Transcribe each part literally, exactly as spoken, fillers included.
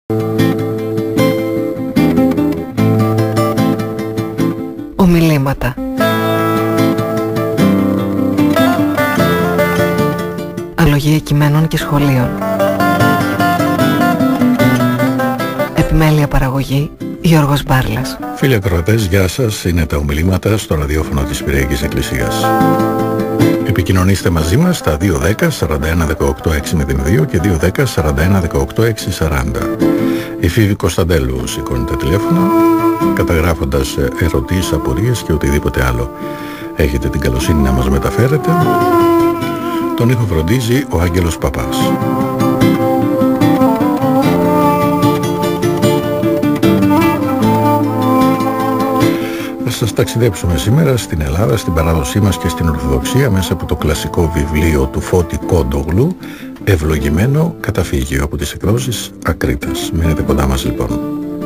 Ομιλήματα. Αλογία κειμένων και σχολείων. Επιμέλεια παραγωγή Γιώργος Μπάρλας. Φίλοι ακροατές, γεια σας. Είναι τα ομιλήματα στο ραδιόφωνο της Πυριακής Εκκλησίας. Επικοινωνήστε μαζί μας στα δύο δέκα σαράντα ένα δεκαοκτώ εξακόσια δύο και δύο δέκα σαράντα ένα δεκαοκτώ εξακόσια σαράντα. Η Φίβη Κωνσταντέλου σηκώνει τα τηλέφωνα, καταγράφοντας ερωτήσεις, απορίες και οτιδήποτε άλλο έχετε την καλοσύνη να μας μεταφέρετε. Τον ήχο φροντίζει ο Άγγελος Παπάς. Θα σας ταξιδέψουμε σήμερα στην Ελλάδα, στην παράδοσή μας και στην Ορθοδοξία μέσα από το κλασικό βιβλίο του Φώτη Κόντογλου, Ευλογημένο Καταφύγιο, από τις εκδόσεις Ακρίτας. Μείνετε κοντά μας λοιπόν.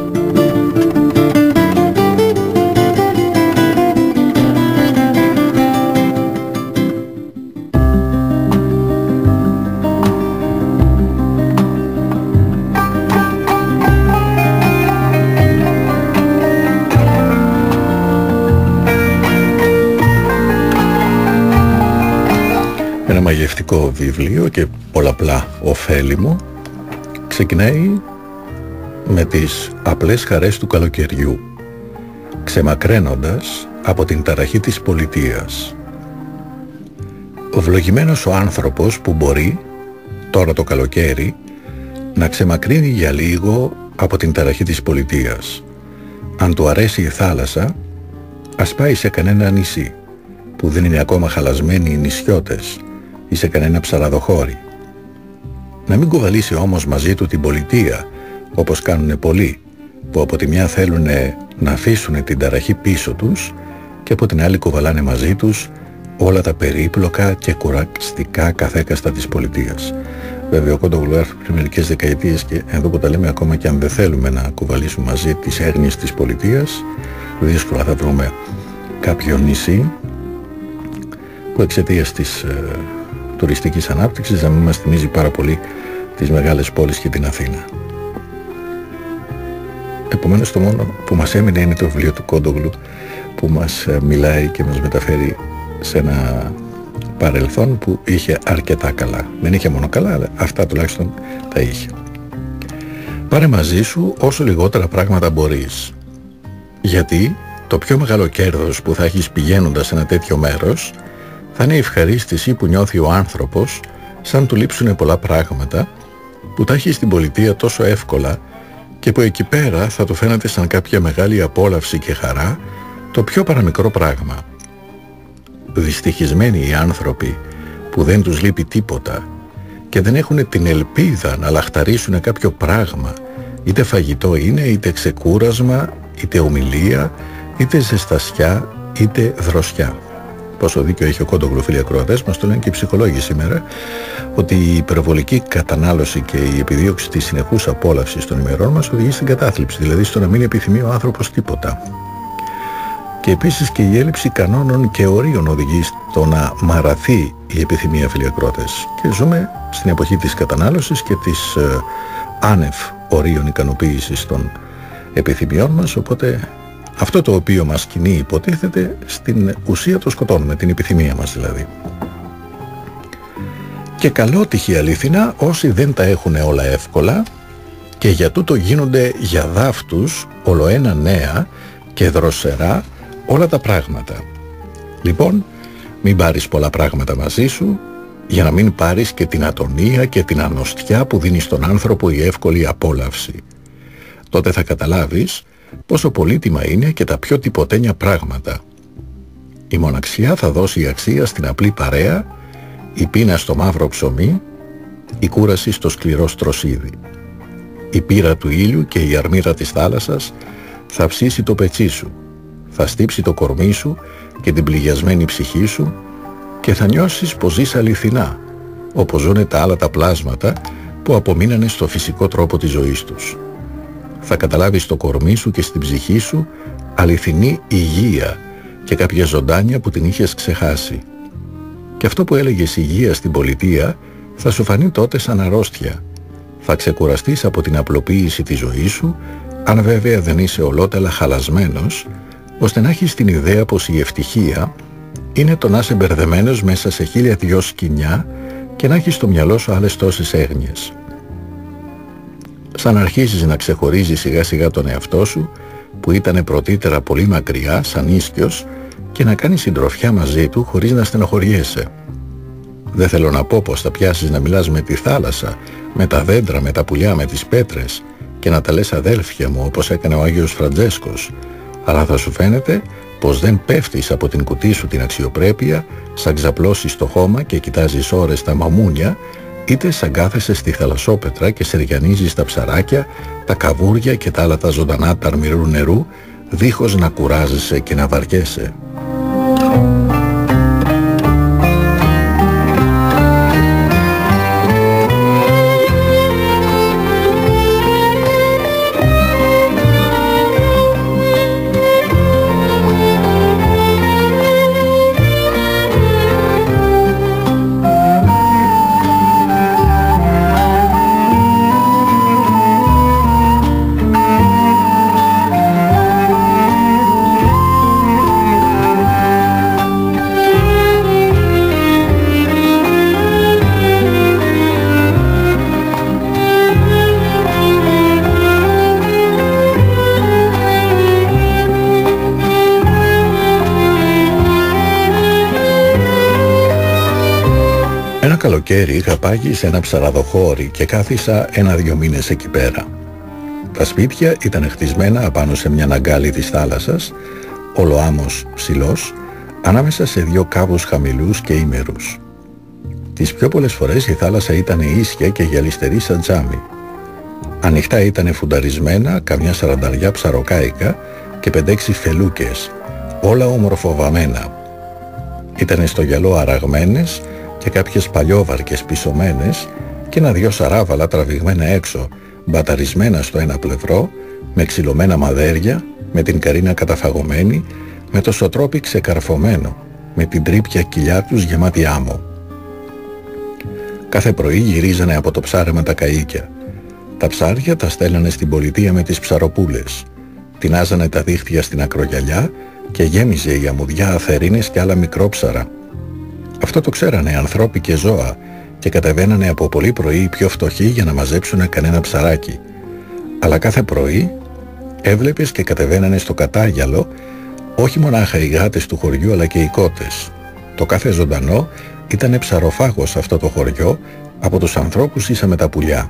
Ένα μαγευτικό βιβλίο και πολλαπλά ωφέλιμο. Ξεκινάει με τις απλές χαρές του καλοκαιριού, ξεμακραίνοντας από την ταραχή της πολιτείας. Ευλογημένος ο άνθρωπος που μπορεί, τώρα το καλοκαίρι, να ξεμακρύνει για λίγο από την ταραχή της πολιτείας. Αν του αρέσει η θάλασσα, ας πάει σε κανένα νησί, που δεν είναι ακόμα χαλασμένοι οι νησιώτες, ή σε κανένα ψαραδοχώρι. Να μην κουβαλήσει όμως μαζί του την πολιτεία, όπως κάνουν πολλοί, που από τη μια θέλουν να αφήσουν την ταραχή πίσω τους και από την άλλη κουβαλάνε μαζί τους όλα τα περίπλοκα και κουραστικά καθέκαστα της πολιτείας. Βέβαια ο Κόντογλου έρθει πριν μερικές δεκαετίες και εδώ που τα λέμε, ακόμα και αν δεν θέλουμε να κουβαλήσουμε μαζί τις έγνοιες της πολιτείας, δύσκολα θα βρούμε κάποιο νησί που εξαιτίας της ε, τουριστικής ανάπτυξης να μην μας θυμίζει πάρα πολύ τις μεγάλες πόλεις και την Αθήνα. Επομένως το μόνο που μας έμεινε είναι το βιβλίο του Κόντογλου, που μας μιλάει και μας μεταφέρει σε ένα παρελθόν που είχε αρκετά καλά. Δεν είχε μόνο καλά, αλλά αυτά τουλάχιστον τα είχε. Πάρε μαζί σου όσο λιγότερα πράγματα μπορείς, γιατί το πιο μεγάλο κέρδος που θα έχεις πηγαίνοντας σε ένα τέτοιο μέρος θα είναι η ευχαρίστηση που νιώθει ο άνθρωπος σαν του λείψουν πολλά πράγματα που τα έχει στην πολιτεία τόσο εύκολα και που εκεί πέρα θα του φαίνεται σαν κάποια μεγάλη απόλαυση και χαρά το πιο παραμικρό πράγμα. Δυστυχισμένοι οι άνθρωποι που δεν τους λείπει τίποτα και δεν έχουν την ελπίδα να λαχταρίσουν κάποιο πράγμα, είτε φαγητό είναι, είτε ξεκούρασμα, είτε ομιλία, είτε ζεστασιά, είτε δροσιά. Πόσο δίκιο έχει ο Κόντογλου, φίλοι ακροατές, μας το λένε και οι ψυχολόγοι σήμερα, ότι η υπερβολική κατανάλωση και η επιδίωξη της συνεχούς απόλαυσης των ημερών μας οδηγεί στην κατάθλιψη, δηλαδή στο να μην επιθυμεί ο άνθρωπος τίποτα. Και επίσης και η έλλειψη κανόνων και ορίων οδηγεί στο να μαραθεί η επιθυμία, φίλοι ακροατές. Και ζούμε στην εποχή της κατανάλωσης και της ε, άνευ ορίων ικανοποίησης των επιθυμιών μας, οπότε αυτό το οποίο μας κινεί υποτίθεται στην ουσία το σκοτώνουμε, την επιθυμία μας δηλαδή. Και καλότυχοι αλήθινα όσοι δεν τα έχουν όλα εύκολα και για τούτο γίνονται για δάφτους ολοένα νέα και δροσερά όλα τα πράγματα. Λοιπόν, μην πάρεις πολλά πράγματα μαζί σου για να μην πάρεις και την ατονία και την αρνοστιά που δίνει στον άνθρωπο η εύκολη απόλαυση. Τότε θα καταλάβεις πόσο πολύτιμα είναι και τα πιο τυποτένια πράγματα. Η μοναξιά θα δώσει αξία στην απλή παρέα, η πείνα στο μαύρο ψωμί, η κούραση στο σκληρό στροσίδι. Η πύρα του ήλιου και η αρμύρα της θάλασσας θα ψήσει το πετσί σου, θα στύψει το κορμί σου και την πληγιασμένη ψυχή σου και θα νιώσεις πως ζεις αληθινά, όπως ζουν τα άλλα τα πλάσματα που απομείνανε στο φυσικό τρόπο της ζωής τους. Θα καταλάβεις στο κορμί σου και στην ψυχή σου αληθινή υγεία και κάποια ζωντάνια που την είχες ξεχάσει. Και αυτό που έλεγες υγεία στην πολιτεία θα σου φανεί τότε σαν αρρώστια Θα ξεκουραστείς από την απλοποίηση της ζωής σου, αν βέβαια δεν είσαι ολότελα χαλασμένος, ώστε να έχεις την ιδέα πως η ευτυχία είναι το να είσαι μπερδεμένος μέσα σε χίλια δυο σκοινιά και να έχεις στο μυαλό σου άλλες τόσες έγνοιες. Σαν αρχίζεις να ξεχωρίζεις σιγά σιγά τον εαυτό σου, που ήταν πρωτήτερα πολύ μακριά, σαν ίσκιος, και να κάνεις συντροφιά μαζί του χωρίς να στενοχωριέσαι. Δεν θέλω να πω πως θα πιάσεις να μιλάς με τη θάλασσα, με τα δέντρα, με τα πουλιά, με τις πέτρες και να τα λες αδέλφια μου όπως έκανε ο Άγιος Φραντζέσκος, αλλά θα σου φαίνεται πως δεν πέφτεις από την κουτί σου την αξιοπρέπεια σαν ξαπλώσεις στο χώμα και κοιτάζεις ώρες τα μαμούνια, είτε σαν κάθεσαι στη θαλασσόπετρα και σεριανίζεις τα ψαράκια, τα καβούρια και τα άλλα τα ζωντανά τα αρμυρού νερού, δίχως να κουράζεσαι και να βαριέσαι. Ένα καλοκαίρι είχα πάγει σε ένα ψαραδοχώρι και κάθισα ένα-δυο μήνες εκεί πέρα. Τα σπίτια ήταν χτισμένα απάνω σε μια ναγκάλη της θάλασσας, ολοάμμος ψηλός, ανάμεσα σε δύο κάβους χαμηλούς και ήμερους. Τις πιο πολλές φορές η θάλασσα ήταν ίσια και γυαλιστερή σαν τζάμι. Ανοιχτά ήταν φουνταρισμένα καμιά σαρανταριά ψαροκάικα και πεντέξι φελούκες, όλα ομορφοβαμμένα. Ήτανε στο γυαλό αραγμένες και κάποιες παλιόβαρκες πισωμένες και ένα-δυο σαράβαλα τραβηγμένα έξω, μπαταρισμένα στο ένα πλευρό, με ξυλωμένα μαδέρια, με την καρίνα καταφαγωμένη, με το σωτρόπι ξεκαρφωμένο, με την τρύπια κοιλιά τους γεμάτη άμμο. Κάθε πρωί γυρίζανε από το ψάρεμα τα καΐκια. Τα ψάρια τα στέλνανε στην πολιτεία με τις ψαροπούλες. Τινάζανε τα δίχτυα στην ακρογιαλιά και γέμιζε η αμμουδιά αθερίνες και άλλα μικρόψαρα. Αυτό το ξέρανε ανθρώποι και ζώα και κατεβαίνανε από πολύ πρωί οι πιο φτωχοί για να μαζέψουν κανένα ψαράκι. Αλλά κάθε πρωί έβλεπες και κατεβαίνανε στο κατάγιαλο όχι μονάχα οι γάτες του χωριού αλλά και οι κότες. Το κάθε ζωντανό ήτανε ψαροφάγος σε αυτό το χωριό, από τους ανθρώπους ίσα με τα πουλιά.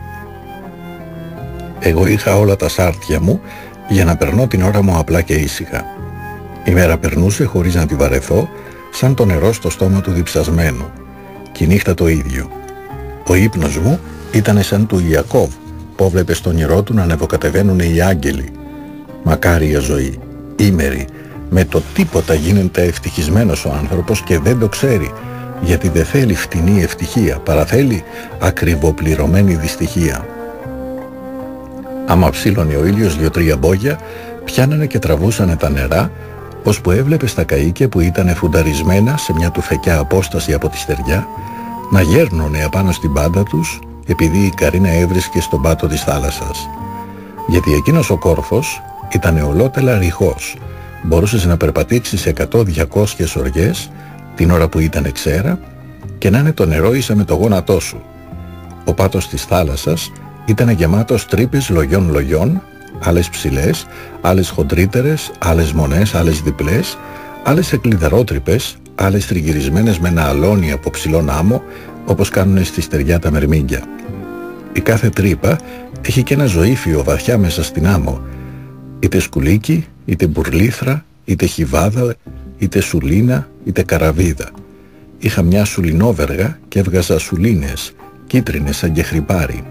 Εγώ είχα όλα τα σάρτια μου για να περνώ την ώρα μου απλά και ήσυχα. Η μέρα περνούσε χωρίς να τη βαρεθώ, σαν το νερό στο στόμα του διψασμένου. Και η νύχτα το ίδιο. Ο ύπνος μου ήτανε σαν του Ιακώβ, που έβλεπε στον όνειρό του να ανεβοκατεβαίνουν οι άγγελοι. Μακάρια ζωή, ήμερη, με το τίποτα γίνεται ευτυχισμένος ο άνθρωπος και δεν το ξέρει, γιατί δεν θέλει φτηνή ευτυχία, παρά θέλει ακριβοπληρωμένη δυστυχία. Άμα ψήλωνε ο ήλιος δυο-τρία μπόγια, πιάνανε και τραβούσανε τα νερά, ώσπου έβλεπε στα καΐκια που ήταν φουνταρισμένα σε μια τουφεκιά απόσταση από τη στεριά, να γέρνουνε απάνω στην πάντα τους, επειδή η καρίνα έβρισκε στον πάτο της θάλασσας. Γιατί εκείνος ο κόρφος ήταν ολότελα ρηχός, μπορούσες να περπατήξεις εκατό διακόσιες οργές την ώρα που ήταν ξέρα και να είναι το νερό ίσα με το γόνατό σου. Ο πάτος της θάλασσας ήταν γεμάτος τρύπες λογιών-λογιών, άλλες ψηλές, άλλες χοντρύτερες, άλλες μονές, άλλες διπλές, άλλες εκλιδαρότρυπες, άλλες τριγυρισμένες με ένα αλόνι από ψηλόν άμμο, όπως κάνουνε στη στεριά τα μερμήγκια. Η κάθε τρύπα έχει και ένα ζωήφιο βαθιά μέσα στην άμμο, είτε σκουλίκι, είτε μπουρλήθρα, είτε χιβάδα, είτε σουλίνα, είτε καραβίδα. Είχα μια σουλινόβεργα και έβγαζα σουλίνες, κίτρινες σαν και χρυπάρι.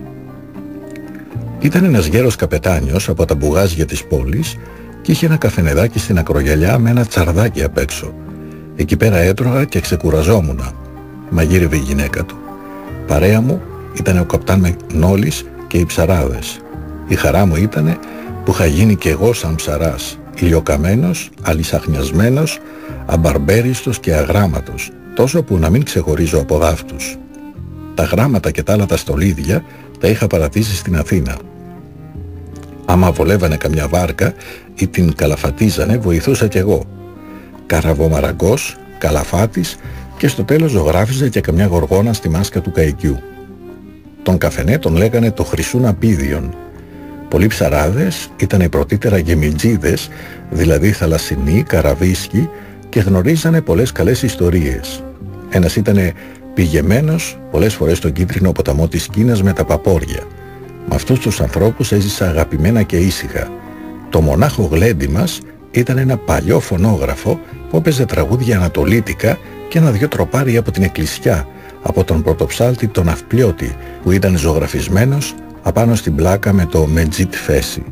Ήταν ένας γέρος καπετάνιος από τα μπουγάζια της πόλης και είχε ένα καφενεδάκι στην ακρογιαλιά με ένα τσαρδάκι απ' έξω. Εκεί πέρα έτρωγα και ξεκουραζόμουνα. Μαγείρευε η γυναίκα του. Παρέα μου ήταν ο καπτάν Νόλης και οι ψαράδες. Η χαρά μου ήτανε που είχα γίνει κι εγώ σαν ψαράς, ηλιοκαμένος, αλυσαχνιασμένος, αμπαρμπέριστος και αγράμματος, τόσο που να μην ξεχωρίζω από δάφτους. Τα γράμματα και τα άλλα τα στολίδια Τα είχα παρατήσει στην Αθήνα. Άμα βολεύανε καμιά βάρκα ή την καλαφατίζανε, βοηθούσα κι εγώ. Καραβομαραγκός, καλαφάτης και στο τέλος ζωγράφιζε και καμιά γοργόνα στη μάσκα του καϊκιού. Τον καφενέ τον λέγανε το Χρυσούν Απίδιον. Πολλοί ψαράδες ήταν οι πρωτήτερα γεμιτζίδες, δηλαδή θαλασσινοί, καραβίσκοι, και γνωρίζανε πολλές καλές ιστορίες. Ένας ήτανε πηγεμένος πολλές φορές στον κίτρινο ποταμό της Κίνας με τα παπόρια. Με αυτούς τους ανθρώπους έζησα αγαπημένα και ήσυχα. Το μονάχο γλέντι μας ήταν ένα παλιό φωνόγραφο που έπαιζε τραγούδια ανατολίτικα και ένα-δυο τροπάρια από την εκκλησιά, από τον πρωτοψάλτη τον Αυπλιώτη, που ήταν ζωγραφισμένος απάνω στην πλάκα με το Μετζίτ Φέση.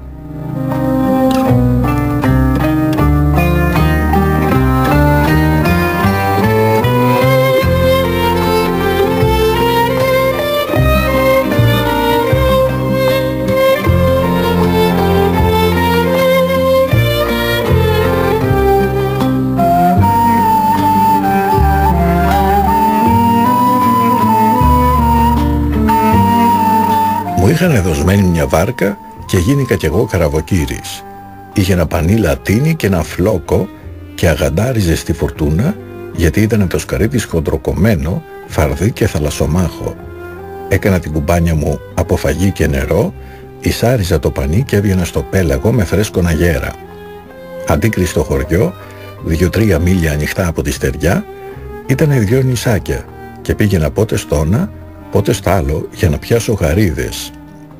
Είχαν δοσμένη μια βάρκα και γίνηκα κι εγώ καραβοκύρης. Είχε ένα πανί λατίνι και ένα φλόκο και αγαντάριζε στη φουρτούνα, γιατί ήταν το σκαρί της χοντροκομμένο, φαρδί και θαλασσομάχο. Έκανα την κουμπάνια μου από φαγί και νερό, ισάριζα το πανί και έβγαινα στο πέλαγο με φρέσκον αγέρα. Αντίκριστο χωριό, δύο-τρία μίλια ανοιχτά από τη στεριά, ήταν δυο νησάκια και πήγαινα πότε στο ένα, πότε στο άλλο για να πιάσω γαρίδες.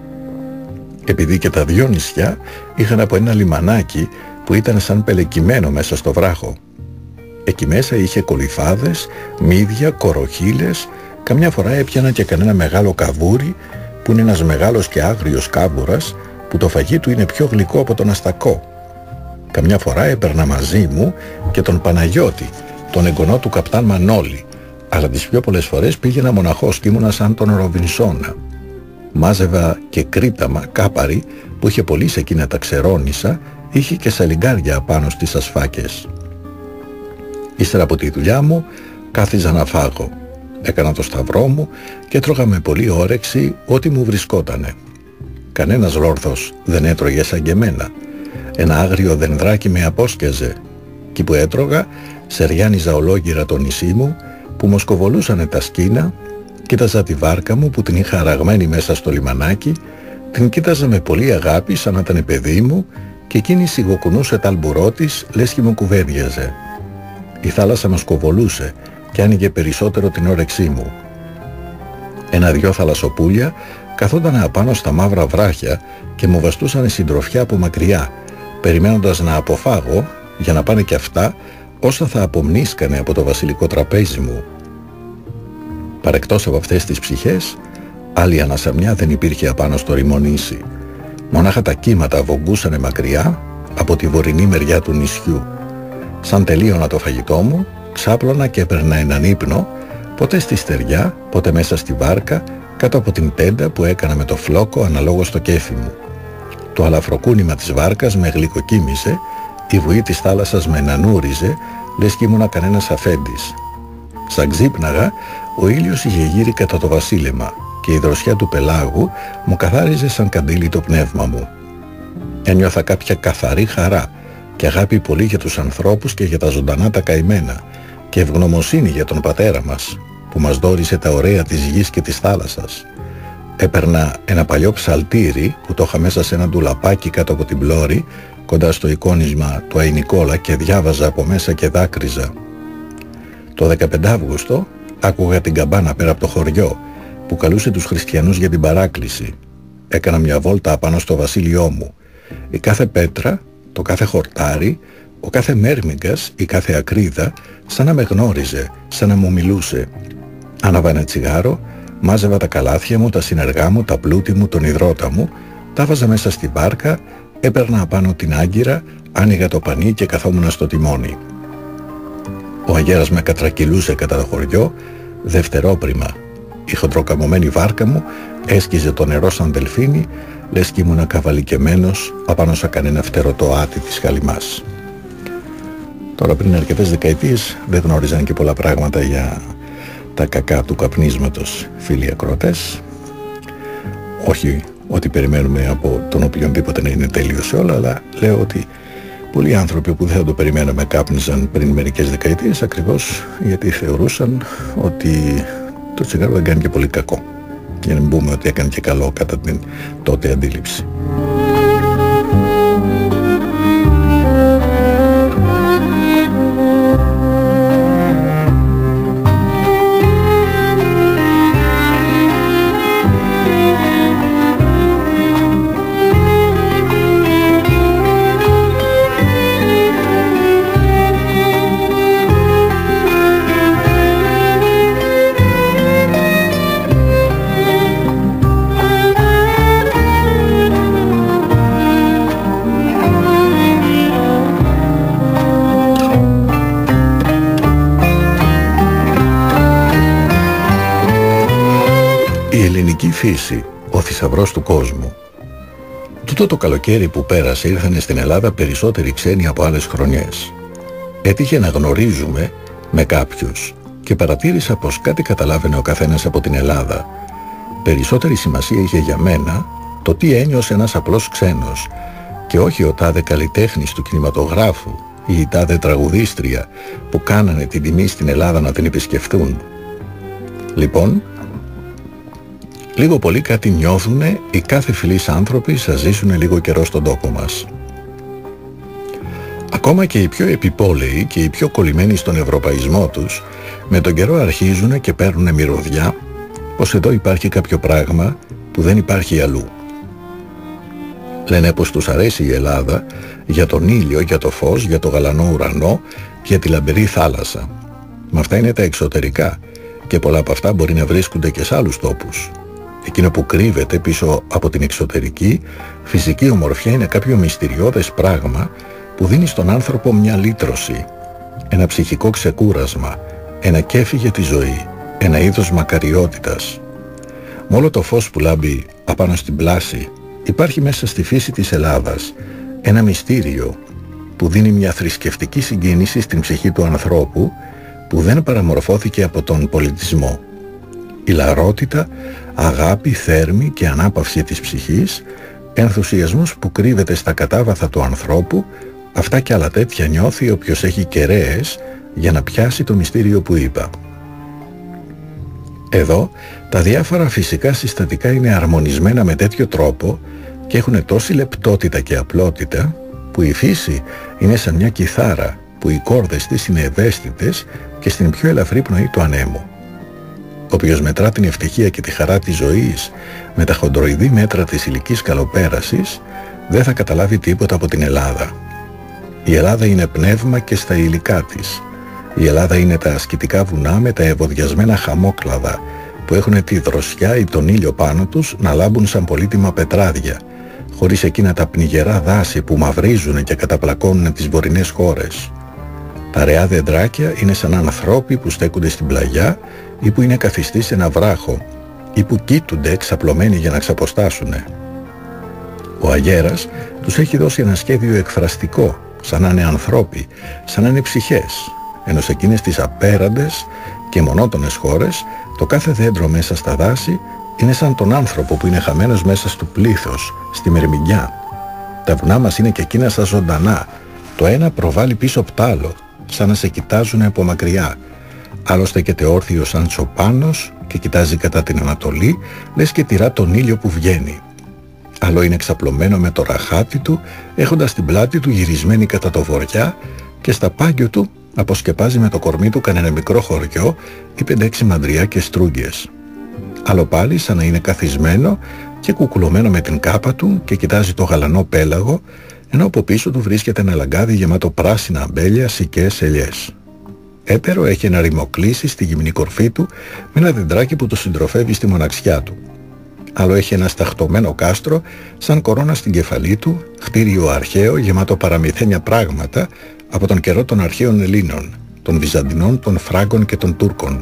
Επειδή και τα δυο νησιά είχαν από ένα λιμανάκι που ήταν σαν πελεκυμένο μέσα στο βράχο. Εκεί μέσα είχε κολυφάδες, μύδια, κοροχύλες, καμιά φορά έπιανα και κανένα μεγάλο καβούρι, που είναι ένας μεγάλος και άγριος κάβουρας, που το φαγί του είναι πιο γλυκό από τον αστακό. Καμιά φορά έπαιρνα μαζί μου και τον Παναγιώτη, τον εγγονό του καπτάν Μανώλη, αλλά τις πιο πολλές φορές πήγαινα μοναχός και ήμουνα σαν τον Ροβινσόνα. Μάζευα και κρίταμα κάπαρη που είχε πολύ σε εκείνα τα ξερόνισσα, είχε και σαλιγκάρια απάνω στις ασφάκες. Ύστερα από τη δουλειά μου κάθιζα να φάγω. Έκανα το σταυρό μου και τρώγα με πολύ όρεξη ό,τι μου βρισκότανε. Κανένας λόρδος δεν έτρωγε σαν και εμένα. Ένα άγριο δενδράκι με απόσκιαζε. Κι που έτρωγα, σεριάνιζα ολόγυρα το νησί μου, που μοσκοβολούσανε τα σκήνα, κοίταζα τη βάρκα μου που την είχα αραγμένη μέσα στο λιμανάκι, την κοίταζα με πολύ αγάπη σαν να ήταν παιδί μου και εκείνη σιγοκουνούσε τα αλμπουρό της, λες και μου κουβέντιαζε. Η θάλασσα μοσκοβολούσε και άνοιγε περισσότερο την όρεξή μου. Ένα-δυο θαλασσοπούλια καθόταν απάνω στα μαύρα βράχια και μου βαστούσαν συντροφιά από μακριά, περιμένοντας να αποφάγω για να πάνε κι αυτά όσα θα απομνήσκανε από το βασιλικό τραπέζι μου. Παρεκτός από αυτές τις ψυχές, άλλη ανασαμιά δεν υπήρχε απάνω στο ρημονήσι. Μονάχα τα κύματα βογγούσανε μακριά από τη βορεινή μεριά του νησιού. Σαν τελείωνα το φαγητό μου, ξάπλωνα και έπαιρνα έναν ύπνο, ποτέ στη στεριά, ποτέ μέσα στη βάρκα, κάτω από την τέντα που έκανα με το φλόκο αναλόγως στο κέφι μου. Το αλαφροκούνημα της βάρκας με γλυκοκύμιζε, η βουή της θάλασσας με νανούριζε, λες κι ήμουνα κανένας αφέντης. Σαν ξύπναγα, ο ήλιος είχε γύρει κατά το βασίλεμα και η δροσιά του πελάγου μου καθάριζε σαν καντήλι το πνεύμα μου. Ένιωθα κάποια καθαρή χαρά και αγάπη πολύ για τους ανθρώπους και για τα ζωντανά τα καημένα και ευγνωμοσύνη για τον πατέρα μας που μας δώρισε τα ωραία της γης και της θάλασσας. Έπαιρνα ένα παλιό ψαλτήρι που το είχα μέσα σε ένα ντουλαπάκι κάτω από την πλώρη κοντά στο εικόνισμα του Αϊ Νικόλα και διάβαζα από μέσα και δάκρυζα. Το δεκαπέντε Αυγούστου άκουγα την καμπάνα πέρα από το χωριό που καλούσε τους χριστιανούς για την παράκληση. Έκανα μια βόλτα απάνω στο βασίλειό μου. Η κάθε πέτρα, το κάθε χορτάρι, ο κάθε μέρμιγκας, η κάθε ακρίδα σαν να με γνώριζε, σαν να μου μιλούσε. Άναβα ένα τσιγάρο, μάζευα τα καλάθια μου, τα συνεργά μου, τα πλούτη μου, τον υδρότα μου, τα βάζα μέσα στη βάρκα, έπαιρνα απάνω την άγκυρα, άνοιγα το πανί και καθόμουνα στο τιμόνι. Ο αγέρας με κατρακυλούσε κατά το χωριό, δευτερόπριμα. Η χοντροκαμωμένη βάρκα μου έσκιζε το νερό σαν δελφίνι, λες κι ήμουνα καβαλικεμένος απάνω σαν κανένα φτερωτό άτι της χαλιμάς. Τώρα πριν αρκετές δεκαετίες δεν γνώριζαν και πολλά πράγματα για τα κακά του καπνίσματος, φίλοι ακροατές. Όχι ότι περιμένουμε από τον οποιονδήποτε να είναι τέλειος σε όλα, αλλά λέω ότι πολλοί άνθρωποι που δεν θα το περιμέναμε κάπνιζαν πριν μερικές δεκαετίες, ακριβώς γιατί θεωρούσαν ότι το τσιγάρο δεν κάνει και πολύ κακό. Για να μην πούμε ότι έκανε και καλό κατά την τότε αντίληψη. Η ελληνική φύση, ο θησαυρός του κόσμου. Τούτο το καλοκαίρι που πέρασε ήρθαν στην Ελλάδα περισσότεροι ξένοι από άλλες χρονιές. Έτυχε να γνωρίζουμε με κάποιους και παρατήρησα πως κάτι καταλάβαινε ο καθένας από την Ελλάδα. Περισσότερη σημασία είχε για μένα το τι ένιωσε ένας απλός ξένος και όχι ο τάδε καλλιτέχνης του κινηματογράφου ή η τάδε τραγουδίστρια που κάνανε την τιμή στην Ελλάδα να την επισκεφτούν. Λοιπόν, λίγο πολύ κάτι νιώθουνε οι κάθε φιλείς άνθρωποι σας ζήσουνε λίγο καιρό στον τόπο μας. Ακόμα και οι πιο επιπόλαιοι και οι πιο κολλημένοι στον ευρωπαϊσμό τους, με τον καιρό αρχίζουνε και παίρνουνε μυρωδιά πως εδώ υπάρχει κάποιο πράγμα που δεν υπάρχει αλλού. Λένε πως τους αρέσει η Ελλάδα για τον ήλιο, για το φως, για το γαλανό ουρανό, για τη λαμπερή θάλασσα. Μα αυτά είναι τα εξωτερικά και πολλά από αυτά μπορεί να βρίσκονται και σε άλλους τόπους. Εκείνο που κρύβεται πίσω από την εξωτερική φυσική ομορφιά είναι κάποιο μυστηριώδες πράγμα που δίνει στον άνθρωπο μια λύτρωση, ένα ψυχικό ξεκούρασμα, ένα κέφι για τη ζωή, ένα είδος μακαριότητας. Με όλο το φως που λάμπει απάνω στην πλάση υπάρχει μέσα στη φύση της Ελλάδας ένα μυστήριο που δίνει μια θρησκευτική συγκίνηση στην ψυχή του ανθρώπου που δεν παραμορφώθηκε από τον πολιτισμό. Η λαρότητα, αγάπη, θέρμη και ανάπαυση της ψυχής, ενθουσιασμός που κρύβεται στα κατάβαθα του ανθρώπου, αυτά και άλλα τέτοια νιώθει όποιος έχει κεραίες για να πιάσει το μυστήριο που είπα. Εδώ τα διάφορα φυσικά συστατικά είναι αρμονισμένα με τέτοιο τρόπο και έχουν τόση λεπτότητα και απλότητα που η φύση είναι σαν μια κιθάρα που οι κόρδες της είναι ευαίσθητες και στην πιο ελαφρύ πνοή του ανέμου. Όποιος μετρά την ευτυχία και τη χαρά της ζωής με τα χοντροειδή μέτρα της ηλικής καλοπέρασης δεν θα καταλάβει τίποτα από την Ελλάδα. Η Ελλάδα είναι πνεύμα και στα υλικά της. Η Ελλάδα είναι τα ασκητικά βουνά με τα ευωδιασμένα χαμόκλαδα που έχουν τη δροσιά ή τον ήλιο πάνω τους να λάμπουν σαν πολύτιμα πετράδια, χωρίς εκείνα τα πνιγερά δάση που μαυρίζουν και καταπλακώνουν τις βορεινές χώρες. Τα ρεά δεντράκια είναι σαν ανθρώποι που στέκονται στην πλαγιά ή που είναι καθιστοί σε ένα βράχο ή που κοίτουνται εξαπλωμένοι για να ξαποστάσουνε. Ο αγέρας τους έχει δώσει ένα σχέδιο εκφραστικό, σαν να είναι ανθρώποι, σαν να είναι ψυχές, ενώ σε εκείνες τις απέραντες και μονότονες χώρες το κάθε δέντρο μέσα στα δάση είναι σαν τον άνθρωπο που είναι χαμένος μέσα στο πλήθος, στη μερμηνιά. Τα βουνά μας είναι και εκείνα σαν ζωντανά, το ένα προβάλλει πίσω απ' τ' άλλο, σαν να σε κοιτάζουν από μακριά. Άλλο στέκεται όρθιο σαν τσοπάνος και κοιτάζει κατά την Ανατολή, λες και τυρά τον ήλιο που βγαίνει. Άλλο είναι εξαπλωμένο με το ραχάτι του, έχοντας την πλάτη του γυρισμένη κατά το βοριά και στα πάγιο του αποσκεπάζει με το κορμί του κανένα μικρό χωριό ή πεντέξι μαντριά και στρούγγες. Άλλο πάλι σαν να είναι καθισμένο και κουκουλωμένο με την κάπα του και κοιτάζει το γαλανό πέλαγο, ενώ από πίσω του βρίσκεται ένα λαγκάδι γεμάτο πράσινα αμπέλια, σικές, ελιές. Έτερο έχει ένα ρημοκλήσι στη γυμνή κορφή του με ένα δεντράκι που το συντροφεύει στη μοναξιά του. Άλλο έχει ένα σταχτωμένο κάστρο σαν κορώνα στην κεφαλή του, χτίριο αρχαίο γεμάτο παραμυθένια πράγματα από τον καιρό των αρχαίων Ελλήνων, των Βυζαντινών, των Φράγκων και των Τούρκων.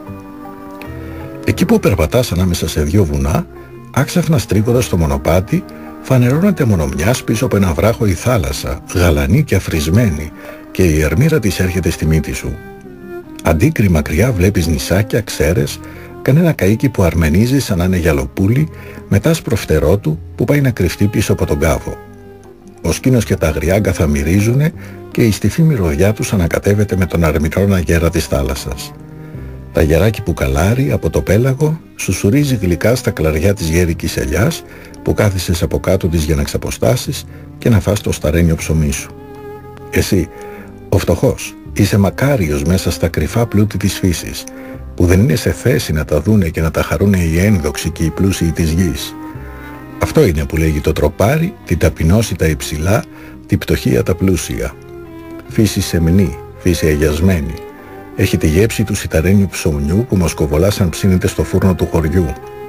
Εκεί που περπατάς ανάμεσα σε δύο βουνά, άξαφνα στρίβοντας το μονοπάτι, φανερώνεται μονομιάς πίσω από ένα βράχο η θάλασσα, γαλανή και αφρισμένη, και η ερμήρα της έρχεται στη μύτη σου. Αντίκρι μακριά βλέπεις νησάκια, ξέρες, κανένα καΐκι που αρμενίζει σαν να είναι γυαλοπούλι με τ' άσπρο φτερό του που πάει να κρυφτεί πίσω από τον κάβο. Ο σκήνος και τα αγριάγκα θα μυρίζουνε και η στιφή μυρωδιά τους ανακατεύεται με τον αρμυρόν αγέρα της θάλασσας. Τα γεράκι που καλάρει από το πέλαγο σουσουρίζει γλυκά στα κλαριά της γέρικης ελιάς που κάθισες από κάτω της για να ξαποστάσεις και να φας το σταρένιο ψωμί σου. Εσύ, ο φτωχός, είσαι μακάριος μέσα στα κρυφά πλούτη της φύσης, που δεν είναι σε θέση να τα δούνε και να τα χαρούνε οι ένδοξοι και οι πλούσιοι της γης. Αυτό είναι που λέγει το τροπάρι, την ταπεινώση τα υψηλά, την πτωχία τα πλούσια. Φύση σεμνή, φύση αγιασμένη. Έχει τη γεύση του σιταρένιου ψωμιού που μοσκοβολά σαν ψήνεται στο φούρνο του χωριού.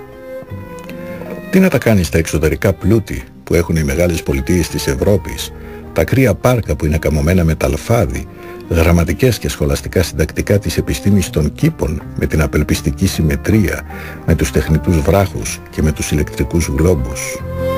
Τι να τα κάνει στα εξωτερικά πλούτη που έχουν οι μεγάλες πολιτείες της Ευρώπης, τα κρύα πάρκα που είναι καμωμένα με ταλφάδι, γραμματικές και σχολαστικά συντακτικά της επιστήμης των κήπων με την απελπιστική συμμετρία, με τους τεχνητούς βράχους και με τους ηλεκτρικούς γλόμπους.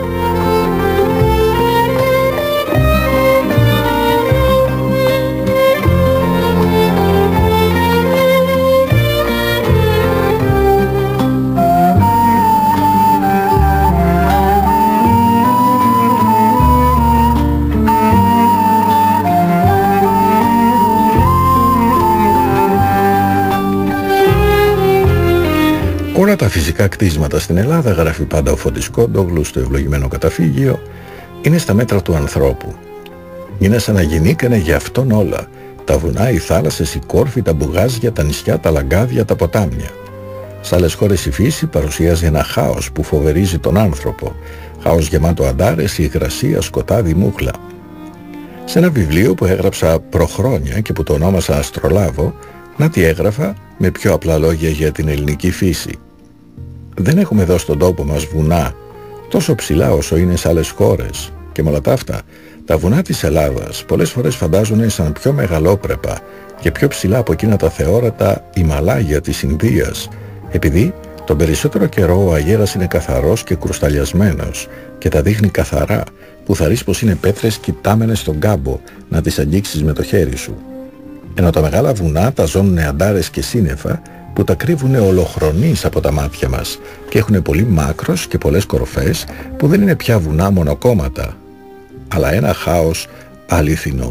Όλα τα φυσικά κτίσματα στην Ελλάδα, γράφει πάντα ο Φώτης Κόντογλου στο ευλογημένο καταφύγιο, είναι στα μέτρα του ανθρώπου. Είναι σαν να γεννήκανε για αυτόν όλα. Τα βουνά, οι θάλασσες, οι κόρφοι, τα μπουγάζια, τα νησιά, τα λαγκάδια, τα ποτάμια. Σε άλλες χώρες η φύση παρουσιάζει ένα χάος που φοβερίζει τον άνθρωπο. Χάος γεμάτο αντάρες, υγρασία, σκοτάδι, μούχλα. Σε ένα βιβλίο που έγραψα προχρόνια και που το ονόμασα Αστρολάβο, να τι έγραφα με πιο απλά λόγια για την ελληνική φύση. Δεν έχουμε εδώ στον τόπο μας βουνά τόσο ψηλά όσο είναι σε άλλες χώρες. Και με όλα τα αυτά, τα βουνά της Ελλάδας πολλές φορές φαντάζονται σαν πιο μεγαλόπρεπα και πιο ψηλά από εκείνα τα θεόρατα Ιμαλάγια της Ινδίας, επειδή τον περισσότερο καιρό ο αγέρας είναι καθαρός και κρουσταλιασμένος και τα δείχνει καθαρά, που θα ρίσεις πως είναι πέτρες κοιτάμενες στον κάμπο να τις αγγίξεις με το χέρι σου. Ενώ τα μεγάλα βουνά τα ζώνουνε αντάρες και σύννεφα που τα κρύβουνε ολοχρονείς από τα μάτια μας και έχουν πολύ μάκρος και πολλές κορφές που δεν είναι πια βουνά μονοκόμματα, αλλά ένα χάος αληθινό.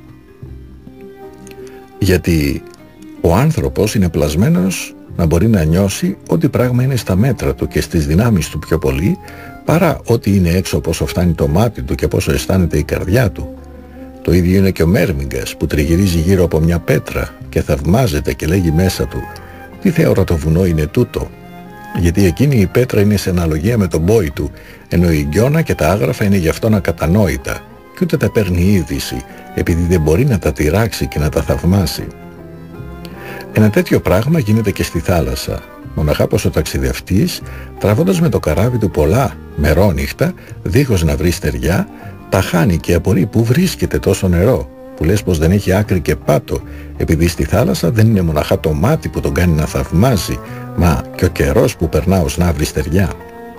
Γιατί ο άνθρωπος είναι πλασμένος να μπορεί να νιώσει ότι πράγμα είναι στα μέτρα του και στις δυνάμεις του πιο πολύ, παρά ότι είναι έξω πόσο φτάνει το μάτι του και πόσο αισθάνεται η καρδιά του. Το ίδιο είναι και ο Μέρμιγκας που τριγυρίζει γύρω από μια πέτρα και θαυμάζεται και λέγει μέσα του «Τι θεόρατο βουνό είναι τούτο?» Γιατί εκείνη η πέτρα είναι σε αναλογία με τον πόη του, ενώ η γκιόνα και τα άγραφα είναι γι' αυτόν ακατανόητα και ούτε τα παίρνει είδηση, επειδή δεν μπορεί να τα τυράξει και να τα θαυμάσει. Ένα τέτοιο πράγμα γίνεται και στη θάλασσα. Μοναχά πως ο ταξιδευτής, τραβώντας με το καράβι του πολλά μερόνυχτα, δίχως να βρει στεριά, τα χάνει και απορεί που βρίσκεται τόσο νερό, που λες πως δεν έχει άκρη και πάτο, επειδή στη θάλασσα δεν είναι μοναχά το μάτι που τον κάνει να θαυμάζει, μα και ο καιρός που περνά ως να βρει στεριά.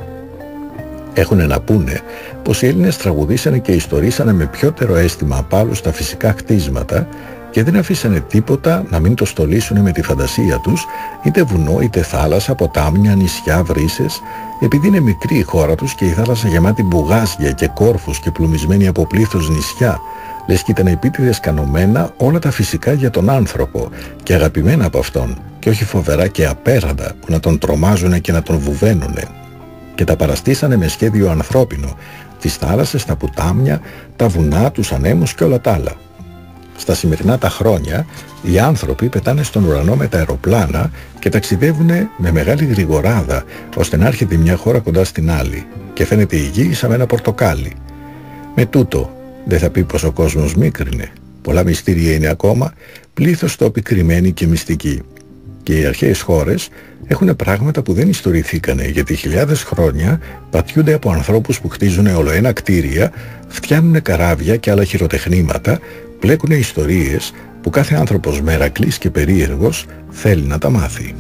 Έχουνε να πούνε πως οι Έλληνες τραγουδήσανε και ιστορίσανε με πιότερο αίσθημα απ' άλλους στα φυσικά κτίσματα και δεν αφήσανε τίποτα να μην το στολίσουνε με τη φαντασία τους, είτε βουνό, είτε θάλασσα, ποτάμια, νησιά, βρύσες, επειδή είναι μικρή η χώρα τους και η θάλασσα γεμάτη μπουγάζια και κόρφους και πλουμισμένη από πλήθος νησιά, λες κι ήταν επίτηδες κανωμένα όλα τα φυσικά για τον άνθρωπο και αγαπημένα από αυτόν, και όχι φοβερά και απέραντα που να τον τρομάζουνε και να τον βουβαίνουνε. Και τα παραστήσανε με σχέδιο ανθρώπινο, τις θάλασσες, τα ποτάμια, τα βουνά, τους ανέμους και όλα τα άλλα. Στα σημερινά τα χρόνια, οι άνθρωποι πετάνε στον ουρανό με τα αεροπλάνα και ταξιδεύουνε με μεγάλη γρηγοράδα, ώστε να έρχεται μια χώρα κοντά στην άλλη και φαίνεται η γη σαν ένα πορτοκάλι. Με τούτο, δεν θα πει πως ο κόσμος μίκρινε. Πολλά μυστήρια είναι ακόμα, πλήθος τόποι κρυμμένοι και μυστικοί. Και οι αρχαίες χώρες έχουν πράγματα που δεν ιστορηθήκανε, γιατί χιλιάδες χρόνια πατιούνται από ανθρώπους που χτίζουν ολοένα κτίρια, φτιάνουνε καράβια και άλλα χειροτεχνήματα, πλέκουνε ιστορίες που κάθε άνθρωπος μερακλής και περίεργος θέλει να τα μάθει.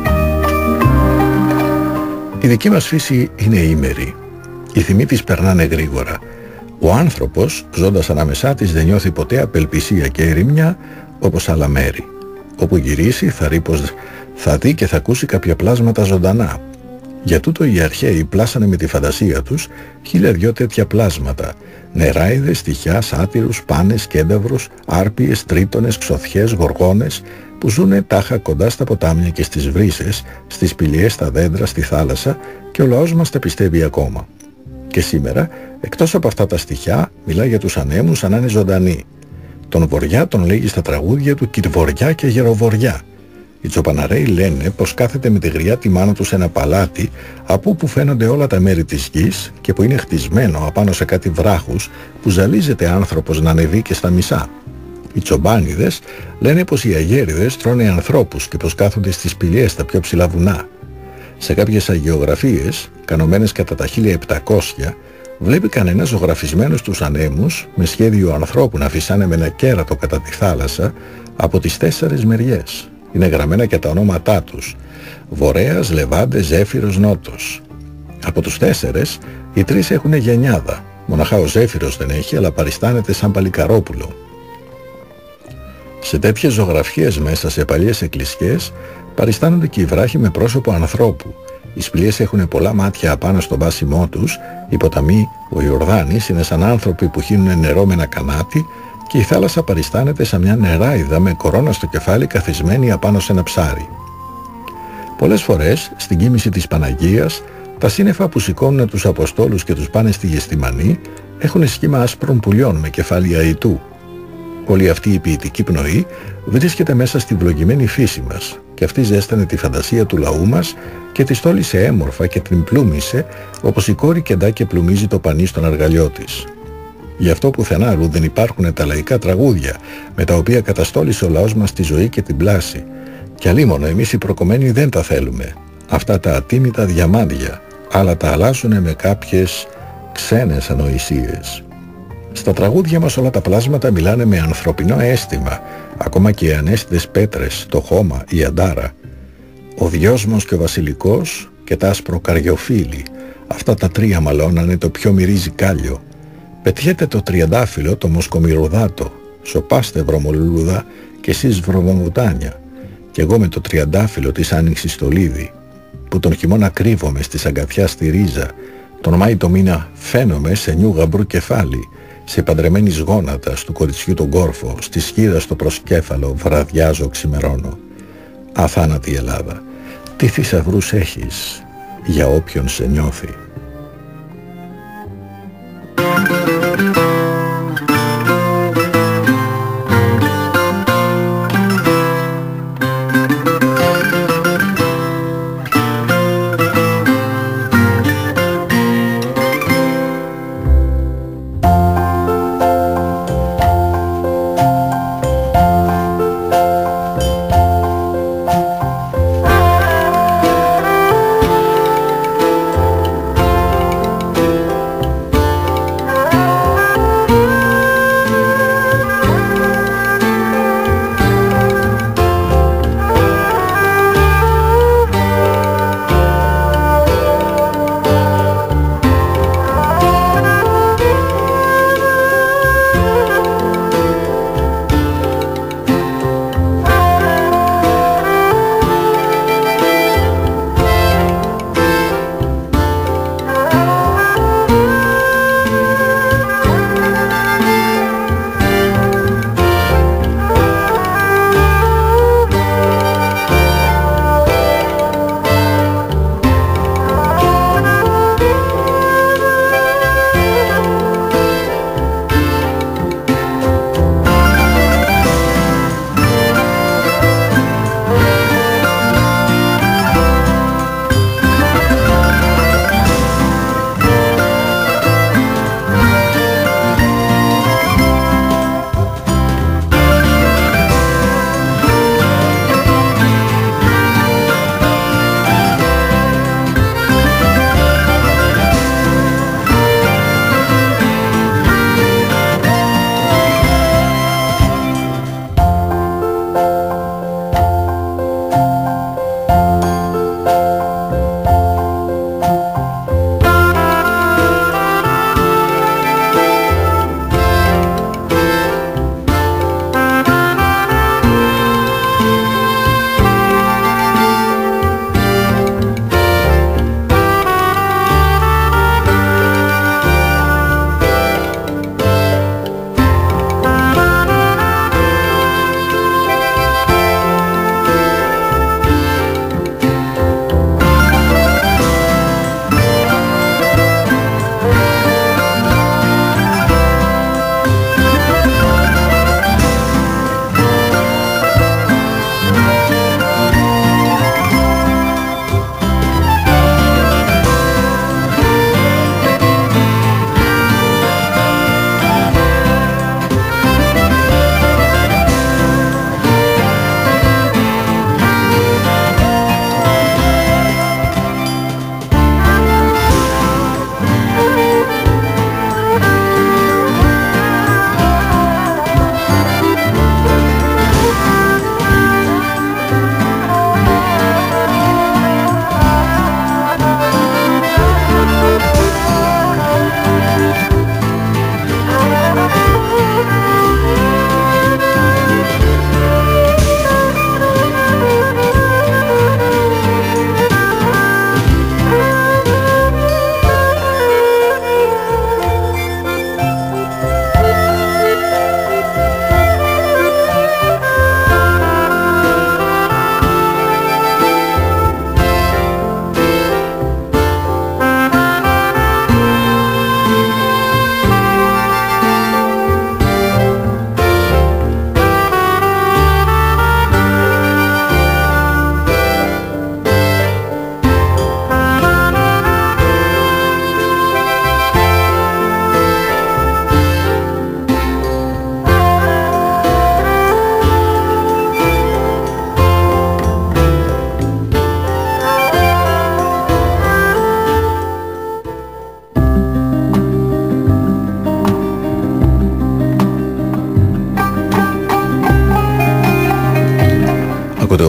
Η δική μας φύση είναι ήμερη. Οι θυμοί της περνάνε γρήγορα. Ο άνθρωπος, ζώντας ανάμεσά της, δεν νιώθει ποτέ απελπισία και ερημιά όπως άλλα μέρη. Όπου γυρίσει θα ρει πως Θα δει και θα ακούσει κάποια πλάσματα ζωντανά. Για τούτο οι αρχαίοι πλάσανε με τη φαντασία τους χίλια δυο τέτοια πλάσματα. Νεράιδες, στιχιά, σάτυρους, πάνες, κένταυρους, άρπιες, τρίτονες, ξωθιές, γοργόνες που ζουνε τάχα κοντά στα ποτάμια και στις βρύσες, στις πηλιές, στα δέντρα, στη θάλασσα και ο λαός μας τα πιστεύει ακόμα. Και σήμερα, εκτός από αυτά τα στιχιά, μιλά για τους ανέμους σαν να είναι ζωντανοί. Τον Βοριά τον λέγει στα τραγούδια του Κυρβοριά και Γεροβοριά. Οι Τσοπαναρέοι λένε πως κάθεται με τη γριά τη μάνα του σε ένα παλάτι από όπου φαίνονται όλα τα μέρη της γης και που είναι χτισμένο απάνω σε κάτι βράχους που ζαλίζεται άνθρωπος να ανεβεί και στα μισά. Οι Τσομπάνιδες λένε πως οι Αγέριδες τρώνε ανθρώπους και πως κάθονται στις πηλιές στα πιο ψηλά βουνά. Σε κάποιες αγιογραφίες, κανωμένες κατά τα χίλια επτακόσια, βλέπει κανένα ζωγραφισμένους τους ανέμους με σχέδιο ανθρώπου να φυσάνε με ένα κέρατο κατά τη θάλασσα από τις τέσσερις μεριές. Είναι γραμμένα και τα ονόματά τους: Βορέας, Λεβάντε, Ζέφυρος, Νότος. Από τους τέσσερες, οι τρεις έχουν γενιάδα. Μοναχά ο Ζέφυρος δεν έχει, αλλά παριστάνεται σαν παλικαρόπουλο. Σε τέτοιες ζωγραφιές μέσα σε παλιές εκκλησιές παριστάνονται και οι βράχοι με πρόσωπο ανθρώπου. Οι σπηλιές έχουν πολλά μάτια απάνω στο βάσιμό τους, οι ποταμοί, ο Ιορδάνης, είναι σαν άνθρωποι που χύνουν νερό με ένα κανάτι και η θάλασσα παριστάνεται σαν μια νεράιδα με κορώνα στο κεφάλι καθισμένη απάνω σε ένα ψάρι. Πολλές φορές, στην κοίμηση της Παναγίας, τα σύννεφα που σηκώνουν τους Αποστόλους και τους πάνε στη Γεστημανή έχουν σχήμα άσπρων πουλιών με κεφάλι αητού. Όλη αυτή η ποιητική πνοή βρίσκεται μέσα στη βλογημένη φύση μας και αυτή ζέστανε τη φαντασία του λαού μας και τη στόλισε έμορφα και την πλούμισε όπως η κόρη κεντά και πλουμίζει το πανί στον αργαλιό της. Γι' αυτό πουθενά αλλού δεν υπάρχουν τα λαϊκά τραγούδια με τα οποία καταστόλισε ο λαός μας τη ζωή και την πλάση. Κι αλίμονο εμείς οι προκομμένοι δεν τα θέλουμε. Αυτά τα ατίμητα διαμάντια, αλλά τα αλλάζουν με κάποιες ξένες ανοησίες. Στα τραγούδια μας όλα τα πλάσματα μιλάνε με ανθρωπινό αίσθημα, ακόμα και οι ανέστητες πέτρες, το χώμα, η αντάρα. Ο δυόσμος και ο βασιλικός και τα άσπρο καριοφύλι, αυτά τα τρία μαλώνανε το πιο μυρίζει κάλιο. Πετιέται το τριαντάφυλλο, το μοσκομυροδάτο, σοπάστε βρωμολούλουδα και εσείς βρωμομουτάνια, κι εγώ με το τριαντάφυλλο της άνοιξης στο λίδι, που τον χειμώνα κρύβομαι στη σαγκαθιά στη ρίζα, τον Μάη το μήνα φαίνομαι σε νιού γαμπρού κεφάλι, σε παντρεμένης γόνατα του κοριτσιού τον κόρφο, στη σκύρα στο προσκέφαλο βραδιάζω ξημερώνω. Αθάνατη Ελλάδα, τι θησαυρούς έχεις για όποιον σε νιώθει.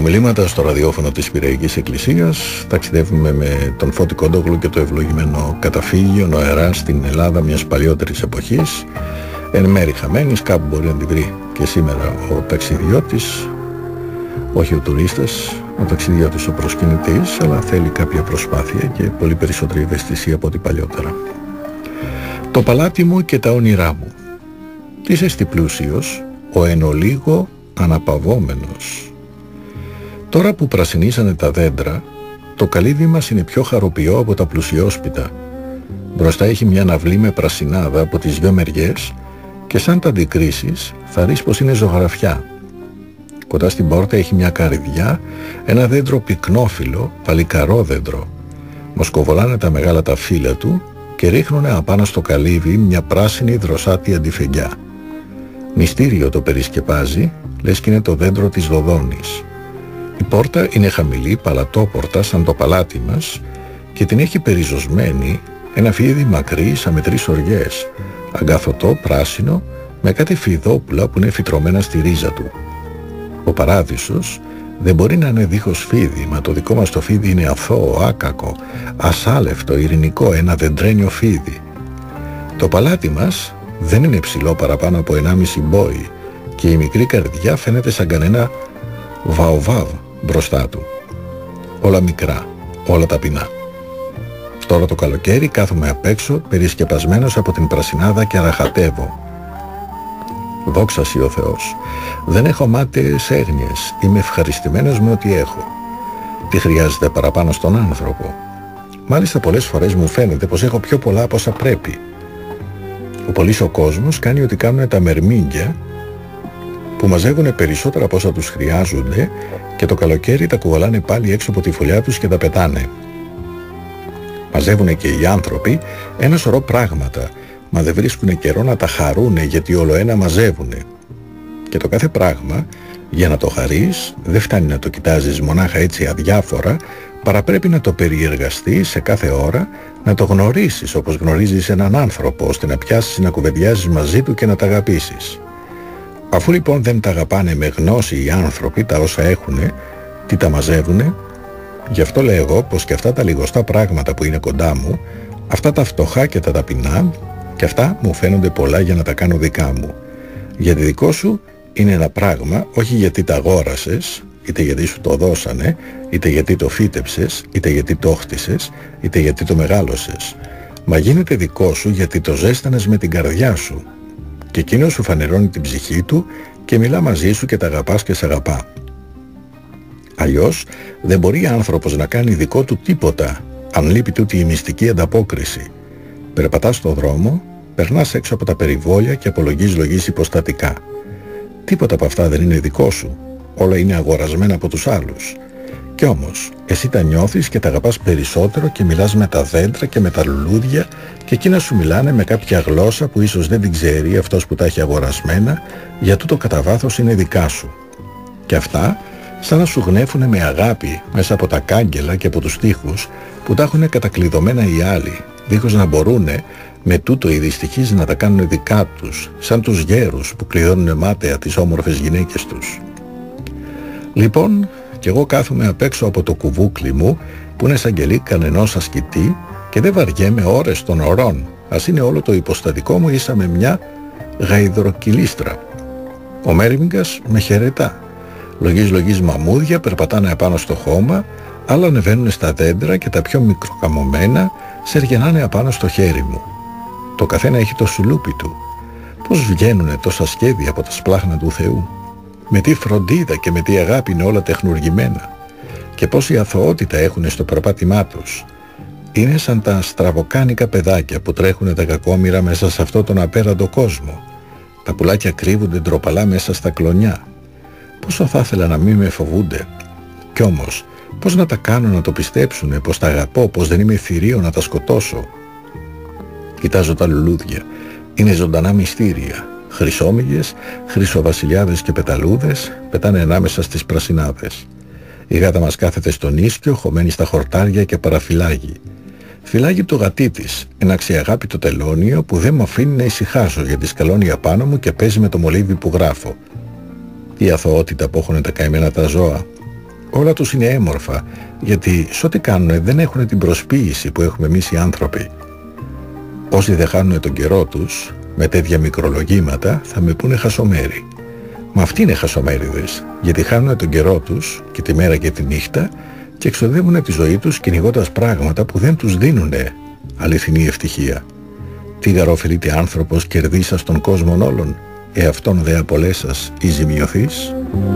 ομιλήματα στο ραδιόφωνο της Πειραϊκής Εκκλησίας ταξιδεύουμε με τον Φώτη Κόντογλου και το ευλογημένο καταφύγιο νοερά στην Ελλάδα μιας παλιότερης εποχής, εν μέρει χαμένης, κάπου μπορεί να τη βρει και σήμερα ο ταξιδιώτης, όχι ο τουρίστας, ο ταξιδιώτης ο προσκυνητής, αλλά θέλει κάποια προσπάθεια και πολύ περισσότερη ευαισθησία από ό,τι παλιότερα. Το παλάτι μου και τα όνειρά μου. Της εστι πλούσιος, ο εν ολίγο αναπαυόμενος. Τώρα που πρασινίσανε τα δέντρα, το καλύβι μας είναι πιο χαροποιό από τα πλουσιόσπιτα. Μπροστά έχει μια ναυλή με πρασινάδα από τις δυο μεριές και σαν τα αντικρίσεις θα δεις πως είναι ζωγραφιά. Κοντά στην πόρτα έχει μια καρυδιά, ένα δέντρο πυκνόφυλλο, παλικαρό δέντρο. Μοσκοβολάνε τα μεγάλα τα φύλλα του και ρίχνουνε απάνω στο καλύβι μια πράσινη δροσάτη αντιφεγγιά. Μυστήριο το περισκεπάζει, λες κι είναι το δέντρο της Δοδόνης. Η πόρτα είναι χαμηλή, παλατόπορτα σαν το παλάτι μας και την έχει περιζωσμένη ένα φίδι μακρύ σαν με τρεις οριές, αγκαθωτό, πράσινο, με κάτι φιδόπουλα που είναι φυτρωμένα στη ρίζα του. Ο παράδεισος δεν μπορεί να είναι δίχως φίδι, μα το δικό μας το φίδι είναι αθώο, άκακο, ασάλευτο, ειρηνικό, ένα δεντρένιο φίδι. Το παλάτι μας δεν είναι ψηλό παραπάνω από ενάμιση μπόι και η μικρή καρδιά φαίνεται σαν κανένα βαοβάβ μπροστά του. Όλα μικρά, όλα ταπεινά. Τώρα το καλοκαίρι κάθομαι απ' έξω περισκεπασμένος από την πρασινάδα και αραχατεύω. Δόξα σοι ο Θεός. Δεν έχω μάταιες έγνοιες. Είμαι ευχαριστημένος με ό,τι έχω. Τι χρειάζεται παραπάνω στον άνθρωπο? Μάλιστα πολλές φορές μου φαίνεται πως έχω πιο πολλά από όσα πρέπει. Ο πολύς ο κόσμος κάνει ότι κάνουν τα μερμήγκια που μαζεύουν περισσότερα από όσα τους χρειάζονται και το καλοκαίρι τα κουβαλάνε πάλι έξω από τη φωλιά τους και τα πετάνε. Μαζεύουν και οι άνθρωποι ένα σωρό πράγματα, μα δεν βρίσκουν καιρό να τα χαρούνε γιατί όλο ένα μαζεύουνε. Και το κάθε πράγμα, για να το χαρείς, δεν φτάνει να το κοιτάζεις μονάχα έτσι αδιάφορα, παρά πρέπει να το περιεργαστείς σε κάθε ώρα, να το γνωρίσεις όπως γνωρίζεις έναν άνθρωπο, ώστε να πιάσεις να κουβεντιάζεις μαζί του και να τα αγαπήσεις. Αφού λοιπόν δεν τα αγαπάνε με γνώση οι άνθρωποι τα όσα έχουνε, τι τα μαζεύουνε? Γι' αυτό λέω εγώ πως και αυτά τα λιγοστά πράγματα που είναι κοντά μου, αυτά τα φτωχά και τα ταπεινά, και αυτά μου φαίνονται πολλά για να τα κάνω δικά μου. Γιατί δικό σου είναι ένα πράγμα, όχι γιατί τα αγόρασες, είτε γιατί σου το δώσανε, είτε γιατί το φύτεψες, είτε γιατί το χτίσες, είτε γιατί το μεγάλωσες. Μα γίνεται δικό σου γιατί το ζέστανες με την καρδιά σου. Και εκείνος σου φανερώνει την ψυχή του και μιλά μαζί σου και τα αγαπάς και σ' αγαπά. Αλλιώς δεν μπορεί άνθρωπος να κάνει δικό του τίποτα, αν λείπει τούτη η μυστική ανταπόκριση. Περπατάς στον δρόμο, περνάς έξω από τα περιβόλια και απολογείς λογής υποστατικά. Τίποτα από αυτά δεν είναι δικό σου, όλα είναι αγορασμένα από τους άλλους. Κι όμως, εσύ τα νιώθεις και τα αγαπάς περισσότερο και μιλάς με τα δέντρα και με τα λουλούδια και εκείνα σου μιλάνε με κάποια γλώσσα που ίσως δεν την ξέρει αυτός που τα έχει αγορασμένα, για τούτο κατά βάθος είναι δικά σου. Και αυτά σαν να σου γνέφουνε με αγάπη μέσα από τα κάγκελα και από τους τοίχους που τα έχουν κατακλειδωμένα οι άλλοι, δίχως να μπορούνε με τούτο οι δυστυχείς να τα κάνουν δικά τους, σαν τους γέρους που κλειδώνουν μάταια τις όμορφες γυναίκες τους. Λοιπόν, κι εγώ κάθομαι απ' έξω από το κουβούκλι μου που είναι σαν κελί κανενός ασκητή και δεν βαριέμαι ώρες των ωρών, ας είναι όλο το υποστατικό μου ίσα με μια γαϊδροκυλίστρα. Ο Μέριμγκας με χαιρετά. Λογής λογής μαμούδια περπατάνε απάνω στο χώμα, άλλα ανεβαίνουν στα δέντρα και τα πιο μικροκαμωμένα σεργενάνε απάνω στο χέρι μου. Το καθένα έχει το σουλούπι του. Πώς βγαίνουνε τόσα σχέδια από τα σπλάχνα του Θεού. Με τι φροντίδα και με τι αγάπη είναι όλα τεχνουργημένα. Και πόση αθωότητα έχουνε στο περπάτημά τους. Είναι σαν τα στραβοκάνικα παιδάκια που τρέχουνε τα κακόμοιρα μέσα σε αυτό τον απέραντο κόσμο. Τα πουλάκια κρύβονται ντροπαλά μέσα στα κλονιά. Πόσο θα ήθελα να μην με φοβούνται. Κι όμως, πώς να τα κάνω να το πιστέψουνε, πως τα αγαπώ, πως δεν είμαι θηρίο να τα σκοτώσω. Κοιτάζω τα λουλούδια. Είναι ζωντανά μυστήρια. Χρυσόμυγες, χρυσοβασιλιάδες και πεταλούδες πετάνε ανάμεσα στις πρασινάδες. Η γάτα μας κάθεται στον ίσκιο, χωμένη στα χορτάρια και παραφυλάγει. Φυλάγει το γατί της, ένα αξιαγάπητο τελώνιο που δεν μου αφήνει να ησυχάσω γιατί σκαλώνει απάνω μου και παίζει με το μολύβι που γράφω. Τι αθωότητα που έχουν τα καημένα τα ζώα. όλα τους είναι έμορφα, γιατί σ' ό,τι κάνουνε δεν έχουν την προσποίηση που έχουμε εμείς οι άνθρωποι. Όσοι δεν χάνουνε τον καιρό τους, με τέτοια μικρολογήματα, θα με πούνε χασομέρι. Μα αυτοί είναι χασομέριδες, γιατί χάνουνε τον καιρό τους και τη μέρα και τη νύχτα και εξοδεύουνε τη ζωή τους κυνηγώντας πράγματα που δεν τους δίνουνε αληθινή ευτυχία. Τι γαρόφιλητη άνθρωπος κερδίσα στον κόσμον όλων, εαυτόν δε απολέσας ή ζημιωθείς.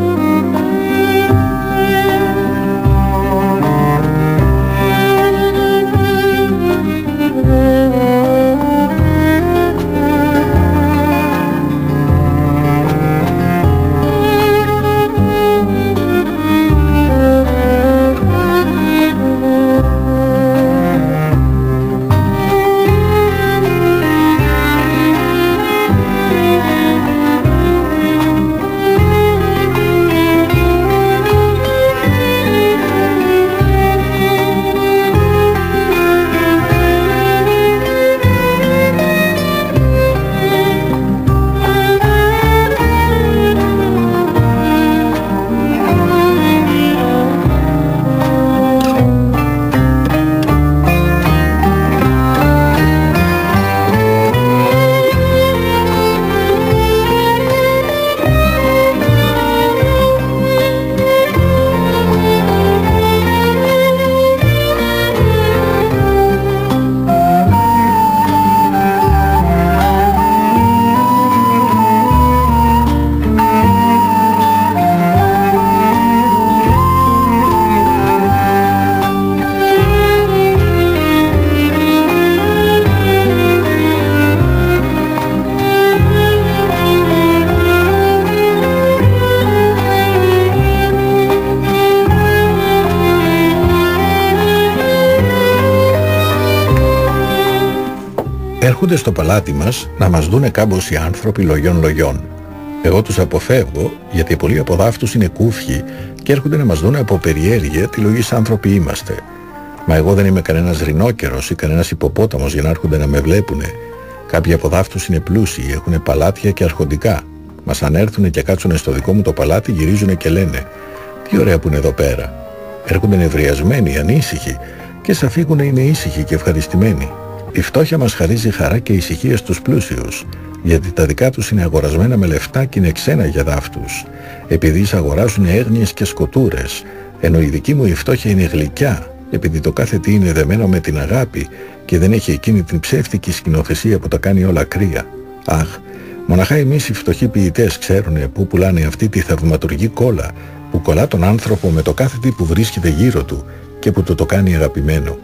Έρχονται στο παλάτι μας να μας δούνε κάμποσοι άνθρωποι λογιών λογιών. Εγώ τους αποφεύγω, γιατί πολλοί από δάφτους είναι κούφιοι και έρχονται να μας δούνε από περιέργεια τι λογείς άνθρωποι είμαστε. Μα εγώ δεν είμαι κανένας ρινόκερος ή κανένας υποπόταμος για να έρχονται να με βλέπουνε. Κάποιοι από δάφτους είναι πλούσιοι, έχουν παλάτια και αρχοντικά. Μας αν έρθουνε και κάτσουνε στο δικό μου το παλάτι, γυρίζουνε και λένε «Τι ωραία που είναι εδώ πέρα». Έρχονται νευριασμένοι, ανήσυχοι και σαν φύγουνε είναι ήσυχοι και ευχαριστημένοι. Η φτώχεια μας χαρίζει χαρά και ησυχία στους πλούσιους, γιατί τα δικά τους είναι αγορασμένα με λεφτά και είναι ξένα για δάφτους, επειδή εισαγοράζουν έγνοιες και σκοτούρες, ενώ η δική μου η φτώχεια είναι γλυκιά, επειδή το κάθε τι είναι δεμένο με την αγάπη και δεν έχει εκείνη την ψεύτικη σκηνοθεσία που τα κάνει όλα κρύα. Αχ, μοναχά εμείς οι φτωχοί ποιητές ξέρουνε που πουλάνε αυτή τη θαυματουργή κόλλα, που κολλά τον άνθρωπο με το κάθε τι που βρίσκεται γύρω του και που του το κάνει αγαπημένο.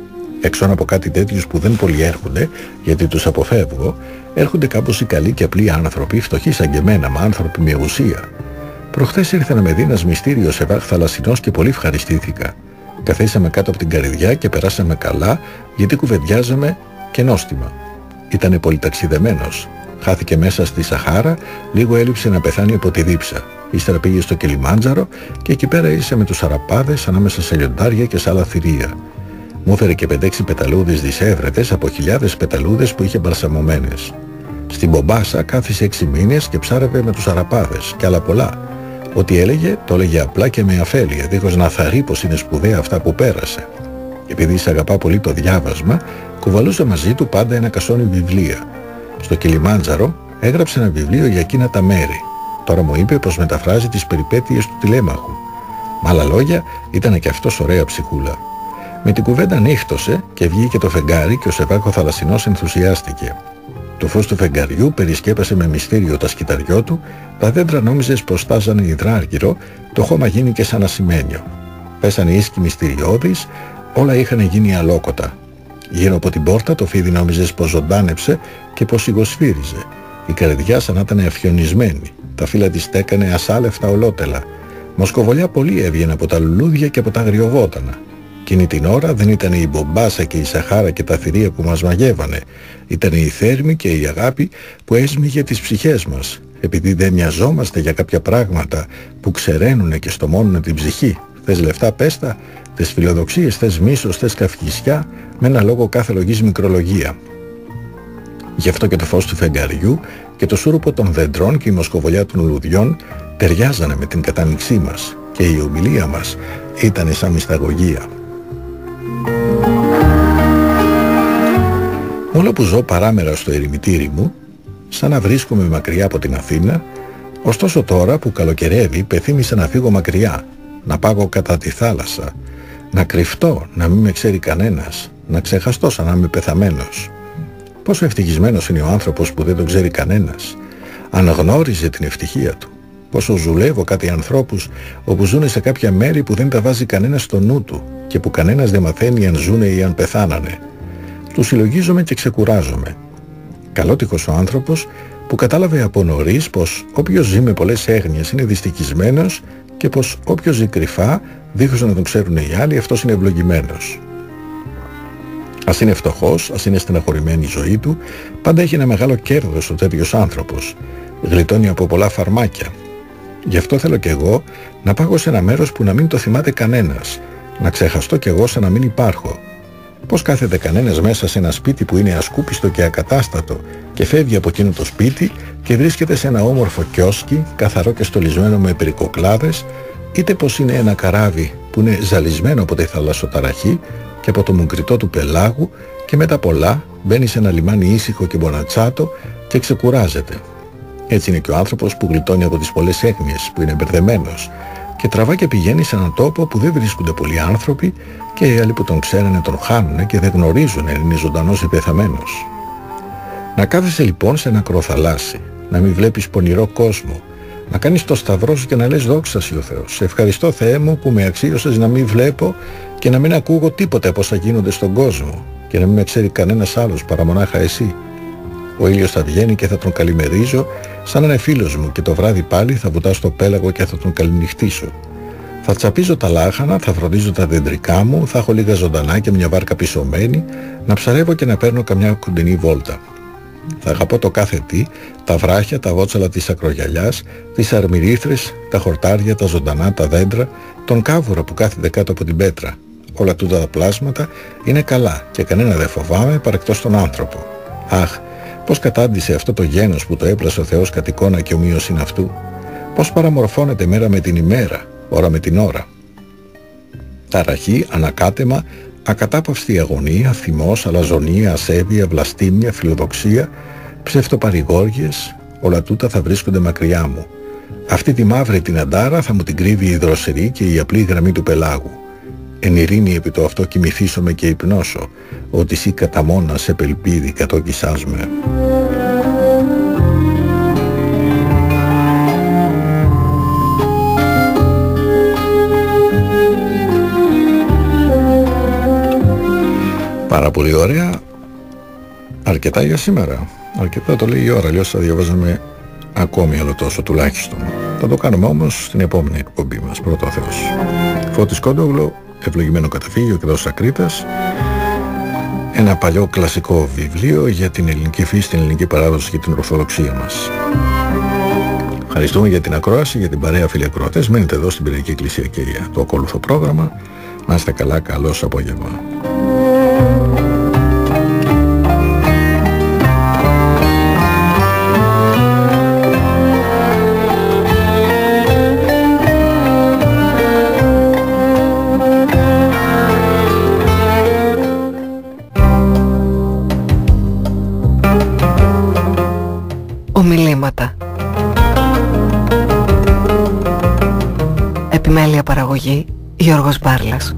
Έξω από κάτι τέτοιους που δεν πολυέρχονται, γιατί τους αποφεύγω, έρχονται κάπως οι καλοί και απλοί άνθρωποι, φτωχοί σαν και εμένα, μα άνθρωποι με ουσία. Προχθές ήρθε να με δει ένας μυστήριος σεβάχ θαλασσινός και πολύ ευχαριστήθηκα. Καθίσαμε κάτω από την καρυδιά και περάσαμε καλά, γιατί κουβεντιάζαμε και νόστιμα. Ήτανε πολυταξιδεμένος. Χάθηκε μέσα στη Σαχάρα, λίγο έλειψε να πεθάνει από τη δίψα. Ύστερα πήγε στο Κιλιμάντζαρο και εκεί πέρα είσαι με τους αραπάδες ανάμεσα σε λιοντάρια και σε άλλα θηρία. Μου έφερε και πεντέξι πεταλούδες δισεύρετες από χιλιάδες πεταλούδες που είχε μπαλσαμωμένες. Στην Μπομπάσα κάθισε έξι μήνες και ψάρευε με τους αραπάδες και άλλα πολλά. Ό,τι έλεγε, το έλεγε απλά και με αφέλεια, δίχως να θαρρεί πως είναι σπουδαία αυτά που πέρασε. Επειδή σε αγαπά πολύ το διάβασμα, κουβαλούσε μαζί του πάντα ένα κασόνι βιβλία. Στο Κιλιμάντζαρο έγραψε ένα βιβλίο για εκείνα τα μέρη. Τώρα μου είπε πως μεταφράζει τις περιπέτειες του τηλέμαχου. Με άλλα λόγια, ήταν και αυτός ωραία ψυχούλα. Με την κουβέντα νύχτωσε και βγήκε το φεγγάρι και ο Σεβάκο θαλασσινός ενθουσιάστηκε. Το φως του φεγγαριού περισκέπασε με μυστήριο τα σκυταριό του, τα δέντρα νόμιζες πως στάζανε υδράργυρο, το χώμα γίνηκε σαν ασημένιο. Πέσανε ίσκοι μυστηριώδεις, όλα είχαν γίνει αλόκοτα. Γύρω από την πόρτα το φίδι νόμιζες πως ζωντάνεψε και πως σιγοσφύριζε. Η καρδιά σαν να ήταν αφιονισμένη. Τα φύλλα της στέκανε ασάλευτα ολότελα. Μοσκοβολιά πολύ έβγαινε από τα λουλούδια και από τα αγριοβότανα. Εκείνη την ώρα δεν ήταν η Μπομπάσα και η Σαχάρα και τα θηρία που μας μαγεύανε. Ήταν η θέρμη και η αγάπη που έσμιγε τις ψυχές μας. Επειδή δεν νοιαζόμαστε για κάποια πράγματα που ξεραίνουνε και στομώνουνε την ψυχή. Θες λεφτά πέστα, θες φιλοδοξίες, θες μίσος, θες καυγισιά, με ένα λόγο κάθε λογής μικρολογία. Γι' αυτό και το φως του φεγγαριού και το σούρουπο των δεντρών και η μοσκοβολιά των λουλουδιών ταιριάζανε με την κατάνοιξή μας. και η ομιλία μας ήταν σαν μυσταγωγία. Όλο που ζω παράμερα στο ερημιτήρι μου, σαν να βρίσκομαι μακριά από την Αθήνα, ωστόσο τώρα που καλοκαιρεύει πεθύμησα να φύγω μακριά, να πάγω κατά τη θάλασσα, να κρυφτώ, να μην με ξέρει κανένας, να ξεχαστώ σαν να είμαι πεθαμένος. Πόσο ευτυχισμένος είναι ο άνθρωπος που δεν τον ξέρει κανένας, αν γνώριζε την ευτυχία του. Πόσο ζουλεύω κάτι ανθρώπους όπου ζουν σε κάποια μέρη που δεν τα βάζει κανένας στο νου του και που κανένας δεν μαθαίνει αν ζουνε ή αν πεθάνανε. Τους συλλογίζομαι και ξεκουράζομαι. Καλότυχος ο άνθρωπος που κατάλαβε από νωρίς πως όποιος ζει με πολλές έγνοιες είναι δυστυχισμένος και πως όποιος ζει κρυφά, δίχως να τον ξέρουν οι άλλοι, αυτός είναι ευλογημένος. Ας είναι φτωχός, ας είναι στεναχωρημένη η ζωή του, πάντα έχει ένα μεγάλο κέρδος ο τέτοιος άνθρωπος. Γλιτώνει από πολλά φαρμάκια. Γι' αυτό θέλω κι εγώ να πάγω σε ένα μέρος που να μην το θυμάται κανένας, να ξεχαστώ κι εγώ σαν να μην υπάρχω. Πώς κάθεται κανένας μέσα σε ένα σπίτι που είναι ασκούπιστο και ακατάστατο και φεύγει από εκείνο το σπίτι και βρίσκεται σε ένα όμορφο κιόσκι, καθαρό και στολισμένο με περικοκλάδες, είτε πως είναι ένα καράβι που είναι ζαλισμένο από τη θαλασσοταραχή και από το μουγκριτό του πελάγου και μετά πολλά μπαίνει σε ένα λιμάνι ήσυχο και μπονατσάτο και ξεκουράζεται. Έτσι είναι και ο άνθρωπος που γλιτώνει από τις πολλές έγνοιες, που είναι μπερδεμένος και τραβά και πηγαίνει σε έναν τόπο που δεν βρίσκονται πολλοί άνθρωποι και οι άλλοι που τον ξέρανε τον χάνουνε και δεν γνωρίζουν αν είναι ζωντανός ή πεθαμένος. Να κάθεσαι λοιπόν σε ένα ακροθαλάσσι, να μην βλέπεις πονηρό κόσμο, να κάνεις το σταυρό σου και να λες δόξα σοι ο Θεός. Σε ευχαριστώ Θεέ μου που με αξίωσες να μην βλέπω και να μην ακούγω τίποτε από όσα γίνονται στον κόσμο και να μην με ξέρει κανένας άλλος παρά μονάχα εσύ. Ο ήλιος θα βγαίνει και θα τον καλημερίζω σαν να είναι φίλος μου και το βράδυ πάλι θα βουτάω στο πέλαγο και θα τον καληνυχτήσω. Θα τσαπίζω τα λάχανα, θα φροντίζω τα δεντρικά μου, θα έχω λίγα ζωντανά και μια βάρκα πισωμένη, να ψαρεύω και να παίρνω καμιά κοντινή βόλτα. Θα αγαπώ το κάθε τι, τα βράχια, τα βότσαλα της ακρογιαλιάς, τις αρμυρίθρες, τα χορτάρια, τα ζωντανά, τα δέντρα, τον κάβουρα που κάθεται κάτω από την πέτρα. Όλα τούτα τα πλάσματα είναι καλά και κανένα δεν φοβάμαι παρεκτός τον άνθρωπο. Αχ, πώς κατάντησε αυτό το γένος που το έπλασε ο Θεός κατ' εικόνα και ομοίωσιν αυτού. Πώς παραμορφώνεται μέρα με την ημέρα, ώρα με την ώρα. Ταραχή, ανακάτεμα, ακατάπαυστη αγωνία, θυμός, αλαζονία, ασέβεια, βλαστήμια, φιλοδοξία, ψευτοπαρηγόριες, όλα τούτα θα βρίσκονται μακριά μου. Αυτή τη μαύρη την αντάρα θα μου την κρύβει η δροσερή και η απλή γραμμή του πελάγου. Εν ειρήνη επί το αυτό κοιμηθήσομαι και υπνώσω, ότι σύ κατά μόνας επελπίδη κατόκισάς με. Πάρα πολύ ωραία. Αρκετά για σήμερα. Αρκετά το λέει η ώρα, αλλιώς θα διαβάζαμε ακόμη άλλο τόσο τουλάχιστον. Θα το κάνουμε όμως στην επόμενη εκπομπή μας, πρώτο ο Θεός. Φώτης Κόντογλου, Ευλογημένο Καταφύγιο και δόσα Κρήτας. Ένα παλιό κλασικό βιβλίο για την ελληνική φύση, την ελληνική παράδοση και την ορθοδοξία μας. Ευχαριστούμε για την ακρόαση, για την παρέα φίλοι ακροατές. Μένετε εδώ στην Πυριακή Εκκλησία και για το ακόλουθο πρόγραμμα. Να είστε καλά, καλώς απόγευμα. Ομιλήματα. Επιμέλεια παραγωγή Γιώργος Μπάρλας.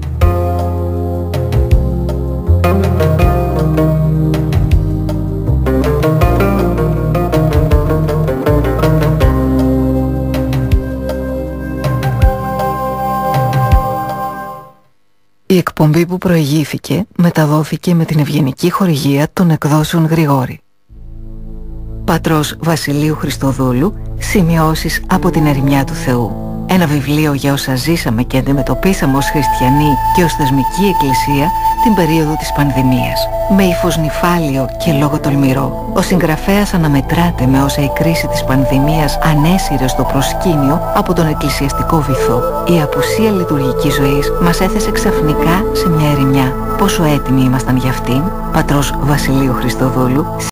Η εκπομπή που προηγήθηκε μεταδόθηκε με την ευγενική χορηγία των εκδόσεων Γρηγόρη. Πατρός Βασιλείου Χριστοδούλου, σημειώσεις από την ερημιά του Θεού. Ένα βιβλίο για όσα ζήσαμε και αντιμετωπίσαμε ως χριστιανοί και ως θεσμική εκκλησία την περίοδο της πανδημίας. Με ύφος νυφάλιο και λόγο τολμηρό, ο συγγραφέας αναμετράται με όσα η κρίση της πανδημίας ανέσυρε στο προσκήνιο από τον εκκλησιαστικό βυθό. Η απουσία λειτουργικής ζωής μας έθεσε ξαφνικά σε μια ερημιά. Πόσο έτοιμοι ήμασταν για αυτήν, πατρός Βασιλείου Χριστοδούλου.